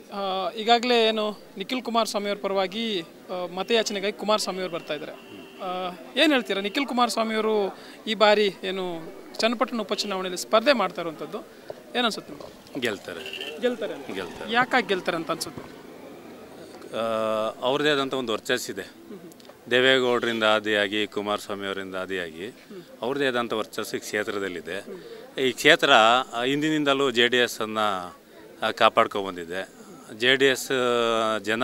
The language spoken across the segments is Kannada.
ಈಗಾಗಲೇ ಏನು ನಿಖಿಲ್ ಕುಮಾರಸ್ವಾಮಿ ಅವ್ರ ಪರವಾಗಿ ಮತಯಾಚನೆಗಾಗಿ ಕುಮಾರಸ್ವಾಮಿ ಅವರು ಬರ್ತಾ ಇದ್ದಾರೆ. ಏನು ಹೇಳ್ತೀರಾ, ನಿಖಿಲ್ ಕುಮಾರಸ್ವಾಮಿ ಅವರು ಈ ಬಾರಿ ಏನು ಚನ್ನಪಟ್ಟಣ ಉಪಚುನಾವಣೆಯಲ್ಲಿ ಸ್ಪರ್ಧೆ ಮಾಡ್ತಾ ಇರುವಂಥದ್ದು ಏನು ಅನ್ಸುತ್ತೆ? ಗೆಲ್ತಾರೆ. ಯಾಕಾಗಿ ಗೆಲ್ತಾರೆ ಅಂತ ಅನ್ಸುತ್ತೆ? ಅವ್ರದ್ದೇ ಆದಂಥ ಒಂದು ವರ್ಚಸ್ಸಿದೆ. ದೇವೇಗೌಡರಿಂದ ಆದಿಯಾಗಿ ಕುಮಾರಸ್ವಾಮಿ ಅವರಿಂದ ಆದಿಯಾಗಿ ಅವ್ರದ್ದೇ ಆದಂಥ ವರ್ಚಸ್ಸು ಈ ಕ್ಷೇತ್ರದಲ್ಲಿದೆ. ಈ ಕ್ಷೇತ್ರ ಹಿಂದಿನಿಂದಲೂ JDS ಅನ್ನು ಕಾಪಾಡ್ಕೊಬಂದಿದೆ. JDS ಜನ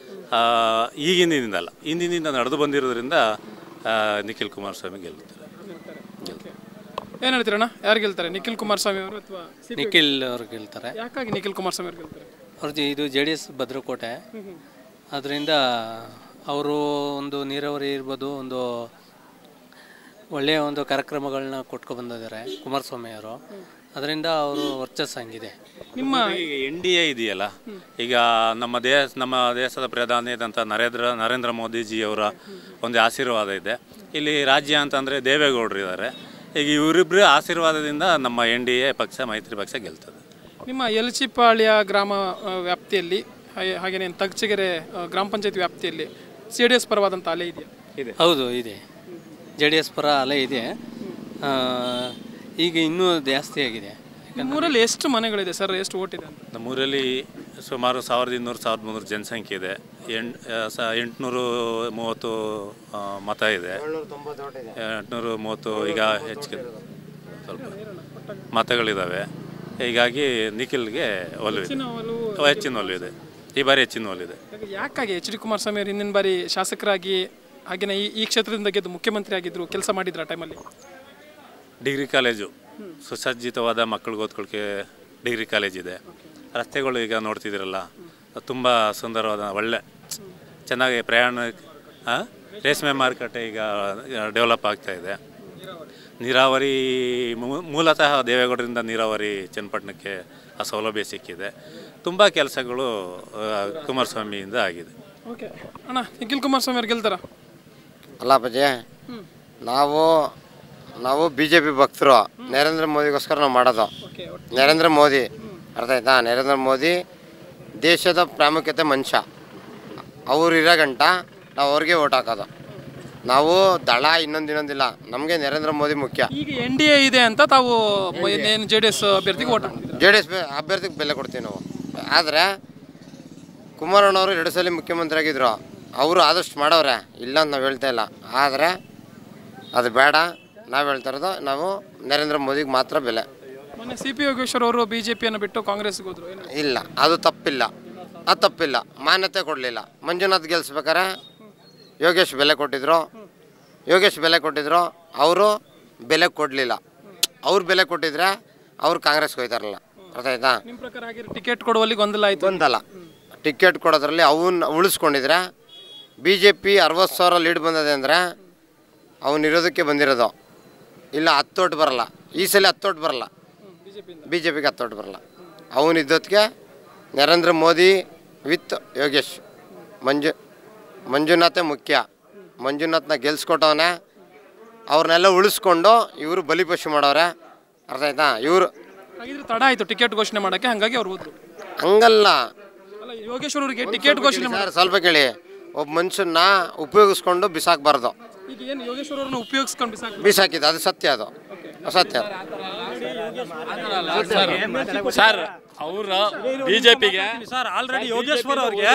ಹಿಂದಿನಿಂದ ನಡೆದು ಬಂದಿರೋದ್ರಿಂದ ನಿಖಿಲ್ ಕುಮಾರಸ್ವಾಮಿ ಗೆಲ್ತಾರೆ. ಏನು ಹೇಳ್ತೀರಣ್ಣ, ಯಾರು ಗೆಲ್ತಾರೆ, ನಿಖಿಲ್ ಕುಮಾರಸ್ವಾಮಿ ಅವರು ಅಥವಾ ನಿಖಿಲ್ ಅವರು ಗೆಲ್ತಾರೆ? ಯಾಕಾಗಿ ನಿಖಿಲ್ ಕುಮಾರಸ್ವಾಮಿ ಅವರು ಗೆಲ್ತಾರೆ? ಅವ್ರದ್ದು ಇದು JDS ಭದ್ರಕೋಟೆ, ಅದರಿಂದ ಅವರು ಒಂದು ನೀರಾವರಿ ಇರ್ಬೋದು, ಒಂದು ಒಳ್ಳೆಯ ಒಂದು ಕಾರ್ಯಕ್ರಮಗಳನ್ನ ಕೊಟ್ಕೊ ಬಂದಿದ್ದಾರೆ ಕುಮಾರಸ್ವಾಮಿ ಅವರು, ಅದರಿಂದ ಅವರು ವರ್ಚಸ್ಸು ಹಂಗಿದೆ. ನಿಮ್ಮ NDA ಇದೆಯಲ್ಲ, ಈಗ ನಮ್ಮ ದೇಶದ ಪ್ರಧಾನಿ ಆದಂಥ ನರೇಂದ್ರ ಮೋದಿಜಿಯವರ ಒಂದು ಆಶೀರ್ವಾದ ಇದೆ. ಇಲ್ಲಿ ರಾಜ್ಯ ಅಂತಂದರೆ ದೇವೇಗೌಡರು ಇದ್ದಾರೆ. ಈಗ ಇವರಿಬ್ಬರ ಆಶೀರ್ವಾದದಿಂದ ನಮ್ಮ NDA ಪಕ್ಷ, ಮೈತ್ರಿ ಪಕ್ಷ ಗೆಲ್ತದೆ. ನಿಮ್ಮ ಯಲಚಿಪಾಳ್ಯ ಗ್ರಾಮ ವ್ಯಾಪ್ತಿಯಲ್ಲಿ ಹಾಗೆಯೇ ತಗಚಗೆರೆ ಗ್ರಾಮ ಪಂಚಾಯತ್ ವ್ಯಾಪ್ತಿಯಲ್ಲಿ JDS ಪರವಾದಂಥ ಅಲೆ ಇದೆಯಾ? ಹೌದು, ಇದೆ. JDS ಪರ ಅಲೆ ಇದೆ. ಈಗ ಇನ್ನೂ ಜಾಸ್ತಿ ಆಗಿದೆ. ನಮ್ಮೂರಲ್ಲಿ ಎಷ್ಟು ಮನೆಗಳಿದೆ ಸರ್, ಎಷ್ಟು ಓಟ್ ಇದೆ? ನಮ್ಮೂರಲ್ಲಿ ಸುಮಾರು 1200-1300 ಜನಸಂಖ್ಯೆ ಇದೆ. 830 ಮತ ಇದೆ. 830 ಈಗ ಹೆಚ್ಚಿಗೆ ಸ್ವಲ್ಪ ಮತಗಳಿದ್ದಾವೆ. ಹೀಗಾಗಿ ನಿಖಿಲ್ಗೆ ಹೆಚ್ಚಿನ ಒಲವು ಇದೆ. ಈ ಬಾರಿ ಹೆಚ್ಚಿನ ಒಲವು ಇದೆ. ಯಾಕಾಗಿ HD ಕುಮಾರಸ್ವಾಮಿ ಅವರು ಹಿಂದಿನ ಬಾರಿ ಶಾಸಕರಾಗಿ ಹಾಗೆಯೇ ಈ ಕ್ಷೇತ್ರದಿಂದ ಗೆದ್ದು ಮುಖ್ಯಮಂತ್ರಿ ಆಗಿದ್ರು, ಕೆಲಸ ಮಾಡಿದ್ರು ಆ ಟೈಮಲ್ಲಿ? ಡಿಗ್ರಿ ಕಾಲೇಜು ಸುಸಜ್ಜಿತವಾದ ಮಕ್ಕಳಿಗೆ ಓದ್ಕೊಳ್ಳೋಕ್ಕೆ ಡಿಗ್ರಿ ಕಾಲೇಜ್ ಇದೆ. ರಸ್ತೆಗಳು ಈಗ ನೋಡ್ತಿದ್ದೀರಲ್ಲ, ತುಂಬ ಸುಂದರವಾದ ಒಳ್ಳೆ ಚೆನ್ನಾಗಿ ಪ್ರಯಾಣ, ರೇಷ್ಮೆ ಮಾರುಕಟ್ಟೆ ಈಗ ಡೆವಲಪ್ ಆಗ್ತಾಯಿದೆ. ನೀರಾವರಿ ಮೂಲತಃ ದೇವೇಗೌಡರಿಂದ ನೀರಾವರಿ ಚನ್ನಪಟ್ಟಣಕ್ಕೆ ಆ ಸೌಲಭ್ಯ ಸಿಕ್ಕಿದೆ. ತುಂಬ ಕೆಲಸಗಳು ಕುಮಾರಸ್ವಾಮಿಯಿಂದ ಆಗಿದೆ. ಓಕೆ ಅಣ್ಣ, ನಿಖಿಲ್ ಕುಮಾರಸ್ವಾಮಿ ಅವ್ರು ಗೆಲ್ತಾರ? ಅಲ್ಲ ಅಪ್ಪಾಜಿ, ನಾವು BJP ಭಕ್ತರು. ನರೇಂದ್ರ ಮೋದಿಗೋಸ್ಕರ ನಾವು ಮಾಡೋದು. ನರೇಂದ್ರ ಮೋದಿ, ಅರ್ಥ ಆಯ್ತಾ? ನರೇಂದ್ರ ಮೋದಿ ದೇಶದ ಪ್ರಾಮುಖ್ಯತೆ ಮನುಷ್ಯ. ಅವ್ರು ಇರೋ ಗಂಟ ನಾವು ಅವ್ರಿಗೆ ಓಟ್ ಹಾಕೋದು. ನಾವು ದಳ ಇನ್ನೊಂದಿಲ್ಲ, ನಮಗೆ ನರೇಂದ್ರ ಮೋದಿ ಮುಖ್ಯ. ಈಗ NDA ಇದೆ ಅಂತ ತಾವು JDS ಅಭ್ಯರ್ಥಿಗೆ ಓಟ್ ಹಾಕ್ತೀವಿ? JDS ಅಭ್ಯರ್ಥಿಗೆ ಬೆಲೆ ಕೊಡ್ತೀವಿ ನಾವು. ಆದರೆ ಕುಮಾರಣ್ಣವರು 2 ಸಲ ಮುಖ್ಯಮಂತ್ರಿ ಆಗಿದ್ರು. ಅವರು ಆದಷ್ಟು ಮಾಡವ್ರೆ, ಇಲ್ಲ ಅಂತ ನಾವು ಹೇಳ್ತಾ ಇಲ್ಲ. ಆದರೆ ಅದು ಬೇಡ, ನಾವು ಹೇಳ್ತಾ ಇರೋದು ನಾವು ನರೇಂದ್ರ ಮೋದಿಗೆ ಮಾತ್ರ ಬೆಲೆ. ಮೊನ್ನೆ CP ಯೋಗೇಶ್ವರ್ ಅವರು BJPಯನ್ನು ಬಿಟ್ಟು ಕಾಂಗ್ರೆಸ್ಗೆ ಹೋದ್ರು. ಇಲ್ಲ, ಅದು ತಪ್ಪಿಲ್ಲ. ಮಾನ್ಯತೆ ಕೊಡಲಿಲ್ಲ. ಮಂಜುನಾಥ್ ಗೆಲ್ಸ್ಬೇಕಾರೆ ಯೋಗೇಶ್ ಬೆಲೆ ಕೊಟ್ಟಿದ್ರು. ಅವರು ಬೆಲೆ ಕೊಡಲಿಲ್ಲ. ಅವ್ರು ಬೆಲೆ ಕೊಟ್ಟಿದ್ರೆ ಅವ್ರು ಕಾಂಗ್ರೆಸ್ಗೆ ಹೋಯ್ತಾರಲ್ಲ, ಅರ್ಥ ಆಯ್ತಾ? ನಿಮ್ಮ ಪ್ರಕಾರ ಹಾಗೆ ಟಿಕೆಟ್ ಕೊಡುವಲ್ಲಿ ಗೊಂದಲ ಆಯಿತು? ಗೊಂದಲ. ಟಿಕೆಟ್ ಕೊಡೋದ್ರಲ್ಲಿ ಅವನ್ನ ಉಳಿಸ್ಕೊಂಡಿದ್ರೆ BJP 60,000 ಲೀಡ್ ಬಂದಿದೆ ಅಂದರೆ ಅವನಿರೋದಕ್ಕೆ ಬಂದಿರೋದು. ಇಲ್ಲ 10 ಓಟ್ ಬರಲ್ಲ. ಈ ಸಲ 10 ಓಟ್ ಬರಲ್ಲ, BJPಗೆ 10 ಓಟ್ ಬರಲ್ಲ. ಅವನಿದ್ದಕ್ಕೆ ನರೇಂದ್ರ ಮೋದಿ ವಿತ್ ಯೋಗೇಶ್, ಮಂಜುನಾಥೇ ಮುಖ್ಯ. ಮಂಜುನಾಥ್ನ ಗೆಲ್ಸ್ಕೊಟ್ಟವನೇ. ಅವ್ರನ್ನೆಲ್ಲ ಉಳಿಸ್ಕೊಂಡು ಇವರು ಬಲಿಪಶು ಮಾಡವ್ರೆ, ಅರ್ಥ ಆಯ್ತಾ? ಇವರು ತಡ ಆಯಿತು ಟಿಕೆಟ್ ಘೋಷಣೆ ಮಾಡೋಕ್ಕೆ, ಹಾಗಾಗಿ ಅವ್ರು ಹೋದ್ರು. ಹಂಗಲ್ಲ, ಯೋಗೇಶ್ವರ್ ಅವರಿಗೆ ಟಿಕೆಟ್ ಘೋಷಣೆ ಮಾಡಿ ಸ್ವಲ್ಪ ಕೇಳಿ. ಒಬ್ಬ ಮನುಷ್ಯನ್ನ ಉಪಯೋಗಿಸ್ಕೊಂಡು ಬಿಸಾಕಬಾರ್ದು. ಈಗ ಏನು ಯೋಗೇಶ್ವರ್ ಅವ್ರನ್ನ ಉಪಯೋಗಿಸ್ಕೊಂಡು ಬಿಸಾಕಿದ್ದು ಅದು ಸತ್ಯ. ಅದು ಅಸತ್ಯ. ಸರ್ ಅವ್ರ BJPಗೆ ಸರ್ ಆಲ್ರೆಡಿ ಯೋಗೇಶ್ವರ್ ಅವ್ರಿಗೆ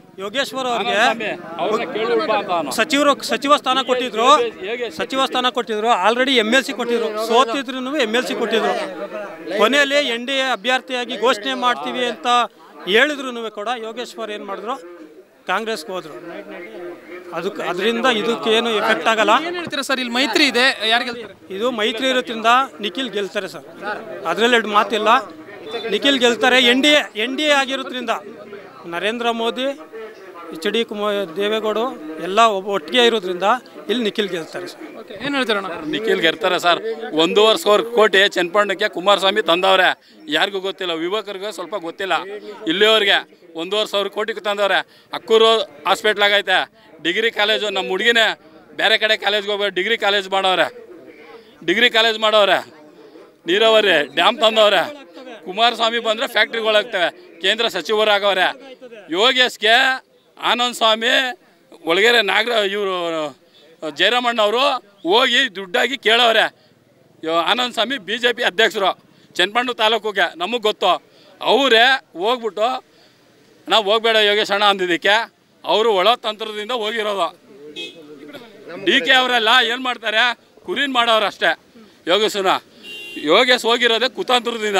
ಸಚಿವ ಸ್ಥಾನ ಕೊಟ್ಟಿದ್ರು. ಆಲ್ರೆಡಿ MLC ಕೊಟ್ಟಿದ್ರು. ಸೋತಿದ್ರು MLC ಕೊಟ್ಟಿದ್ರು. ಕೊನೆಯಲ್ಲಿ NDA ಅಭ್ಯರ್ಥಿಯಾಗಿ ಘೋಷಣೆ ಮಾಡ್ತೀವಿ ಅಂತ ಹೇಳಿದ್ರು ಕೂಡ ಯೋಗೇಶ್ವರ್ ಏನು ಮಾಡಿದ್ರು, ಕಾಂಗ್ರೆಸ್ಗೆ ಹೋದ್ರು. ಅದರಿಂದ ಇದಕ್ಕೇನು ಎಫೆಕ್ಟ್ ಆಗಲ್ಲ. ಏನು ಹೇಳ್ತೀರಾ ಸರ್, ಇಲ್ಲಿ ಮೈತ್ರಿ ಇದೆ, ಯಾರು ಗೆಲ್ತಾರೆ? ಇದು ಮೈತ್ರಿ ಇರೋದ್ರಿಂದ ನಿಖಿಲ್ ಗೆಲ್ತಾರೆ ಸರ್, ಅದರಲ್ಲಿ 2 ಮಾತಿಲ್ಲ. ನಿಖಿಲ್ ಗೆಲ್ತಾರೆ. NDA ಆಗಿರೋದ್ರಿಂದ ನರೇಂದ್ರ ಮೋದಿ, HD ದೇವೇಗೌಡ ಎಲ್ಲ ಒಟ್ಟಿಗೆ ಇರೋದ್ರಿಂದ ಇಲ್ಲಿ ನಿಖಿಲ್ ಗೆಲ್ತಾರೆ ಸರ್. ಏನು ಹೇಳ್ತೀರಣ್ಣ? ನಿಖಿಲ್ ಗೆಲ್ತಾರೆ ಸರ್. 1.25 ಕೋಟಿ ಚನ್ನಪಟ್ಟಣಕ್ಕೆ ಕುಮಾರಸ್ವಾಮಿ ತಂದವ್ರೆ. ಯಾರಿಗೂ ಗೊತ್ತಿಲ್ಲ, ಯುವಕರಿಗೆ ಸ್ವಲ್ಪ ಗೊತ್ತಿಲ್ಲ. ಇಲ್ಲಿಯವ್ರಿಗೆ 1.25 ಕೋಟಿಗೆ ತಂದವ್ರೆ. Akkur ಹಾಸ್ಪಿಟ್ಲಾಗೈತೆ, degree college. ನಮ್ಮ ಹುಡುಗಿನೇ ಬೇರೆ ಕಡೆ ಕಾಲೇಜ್ಗೆ ಹೋಗ್ಬೇಕು, ಡಿಗ್ರಿ ಕಾಲೇಜ್ ಮಾಡವ್ರೆ. ನೀರಾವರಿ ಡ್ಯಾಮ್ ತಂದವ್ರೆ. ಕುಮಾರಸ್ವಾಮಿ ಬಂದರೆ ಫ್ಯಾಕ್ಟ್ರಿಗಳಾಗ್ತವೆ. ಕೇಂದ್ರ ಸಚಿವರಾಗವ್ರೆ. ಯೋಗೇಶ್ಗೆ ಆನಂದ್ ಸ್ವಾಮಿ ಒಳಗೆರೆ ಇವರು ಜಯರಾಮಣ್ಣವರು ಹೋಗಿ ದುಡ್ಡಾಗಿ ಕೇಳವ್ರೆ. ಆನಂದ್ ಸ್ವಾಮಿ BJP ಅಧ್ಯಕ್ಷರು ಚನ್ನಪಟ್ಟಣ ತಾಲೂಕಿಗೆ, ನಮಗೆ ಗೊತ್ತು. ಅವರೇ ಹೋಗ್ಬಿಟ್ಟು ನಾವು ಹೋಗಬೇಡ ಯೋಗೇಶ್ ಅಣ್ಣ ಅಂದಿದ್ದಕ್ಕೆ ಅವರು ಒಳ ತಂತ್ರದಿಂದ ಹೋಗಿರೋದು. DK ಅವರೆಲ್ಲ ಏನು ಮಾಡ್ತಾರೆ, ಕುರಿನ್ ಮಾಡೋರು ಅಷ್ಟೇ. ಯೋಗೇಶ್ ಹೋಗಿರೋದೇ ಕುತಂತ್ರದಿಂದ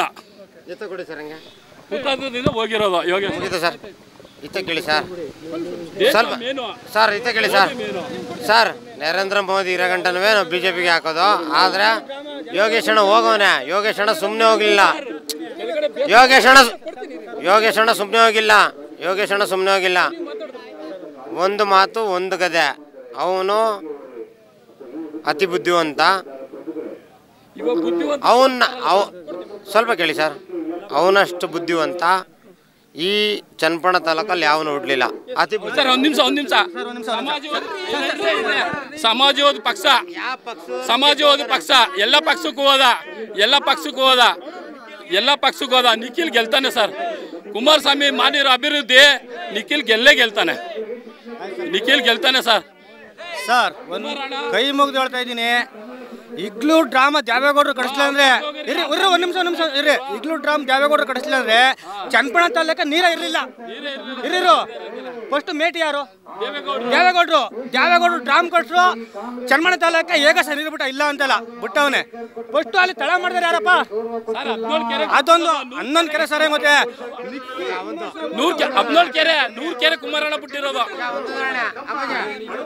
ಹೋಗಿರೋದು. ಯೋಗೇಶ್ ಸರ್ ಇತ್ತ ಕೇಳಿ ಸರ್, ಸ್ವಲ್ಪ ಸರ್ ಇತ್ತ ಕೇಳಿ ಸರ್. ಸರ್ ನರೇಂದ್ರ ಮೋದಿ ಇರೋ ಗಂಟನೂ ನಾವು BJPಗೆ ಹಾಕೋದು. ಆದರೆ ಯೋಗೇಶ್ ಅಣ್ಣ ಹೋಗೋನೆ. ಯೋಗೇಶ್ ಅಣ್ಣ ಸುಮ್ಮನೆ ಹೋಗಲಿಲ್ಲ. ಯೋಗೇಶ್ ಅಣ್ಣ ಸುಮ್ಮನೆ ಹೋಗಿಲ್ಲ. ಒಂದು ಮಾತು ಒಂದು ಗದೆ. ಅವನು ಅತಿ ಬುದ್ಧಿವಂತ. ಸ್ವಲ್ಪ ಕೇಳಿ ಸರ್, ಅವನಷ್ಟು ಬುದ್ಧಿವಂತ ಈ ಚನ್ನಪಟ್ಟಣ ತಾಲೂಕಲ್ಲಿ ಯಾವನು ಹುಡ್ಲಿಲ್ಲ. ಅತಿ ಒಂದು ನಿಮಿಷ ಸಮಾಜವಾದಿ ಪಕ್ಷ ಎಲ್ಲ ಪಕ್ಷಕ್ಕೂ ಹೋದ. ನಿಖಿಲ್ ಗೆಲ್ತಾನೆ ಸರ್. ಕುಮಾರಸ್ವಾಮಿ ಮಾಡಿರೋ ಅಭಿವೃದ್ಧಿ ನಿಖಿಲ್ ಗೆಲ್ತಾನೆ ಸರ್. ಒಂದು ಕೈ ಮುಗಿದು ಹೇಳ್ತಾ ಇದ್ದೀನಿ, ಇಗ್ಲೂ ಡ್ರಾಮಾ ದೇವೇಗೌಡರು ಕಳಿಸ್ಲಿಲ್ಲ ಅಂದ್ರೆ ಒಂದು ನಿಮಿಷ ಇರ್ರಿ. ಇಗ್ಲೂ ಡ್ರಾಮ್ ದೇವೇಗೌಡರು ಕಳಿಸ್ಲಿಲ್ಲ ಅಂದ್ರೆ ಚನ್ನಪಟ್ಟಣ ತಾಲೂಕ ನೀರ ಇರಲಿಲ್ಲ. ಫಸ್ಟ್ ಮೇಟಿ ಯಾರು? ದೇವೇಗೌಡರು ಡ್ರಾಮ್ ಕೊಟ್ಟರು. ಚನ್ನಪಟ್ಟಣ ತಾಲೂಕ ಹೇಗ ಸರಿ ಬಿಟ್ಟ ಇಲ್ಲ ಅಂತಲ್ಲ ಬಿಟ್ಟವನೇ. ಫಸ್ಟ್ ಅಲ್ಲಿ ತಳ ಮಾಡಿದ್ರೆ ಯಾರಪ್ಪ? ಅದೊಂದು 11 ಕೆರೆ ಸರ್. ಮತ್ತೆ 100 ಕೆರೆ ಕುಮಾರಣ್ಣ ಬಿಟ್ಟಿರೋದು.